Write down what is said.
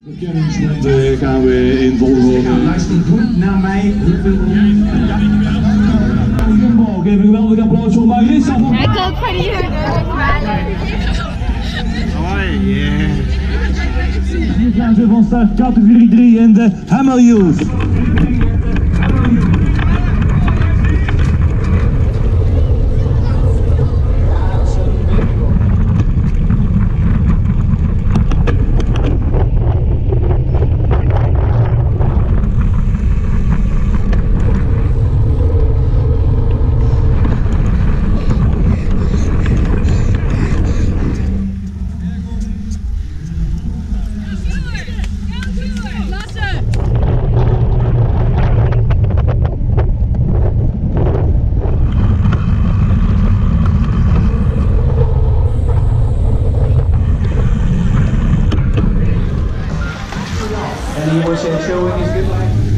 Verkenningspunten gaan we in volgorde. Luister goed naar mij. Geef een geweldig applaus voor Marissa. Ik hoop van hier. Hier gaan ze van start categorie 3 in de Hamel Youth. And he was showing his good life.